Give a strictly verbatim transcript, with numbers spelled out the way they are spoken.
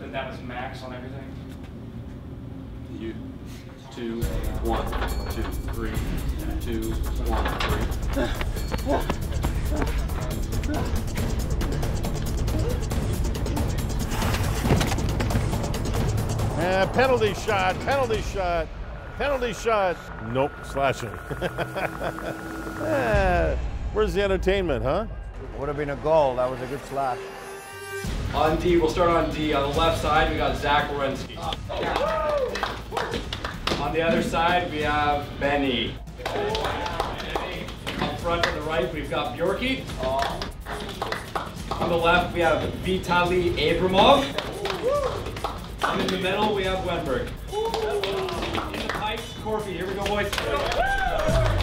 put that as max on everything. You. Two, one, two, three, two, one, three. Uh, penalty shot, penalty shot, penalty shot. Nope, slashing. uh, where's the entertainment, huh? Would have been a goal. That was a good slash. On D, we'll start on D. On the left side, we got Zach Wierenski. On the other side, we have Benny. Up front on the right, we've got Bjorky. On the left, we have Vitaly Abramov. And in the middle, we have Wenberg. In the pipes, Corfy. Here we go, boys.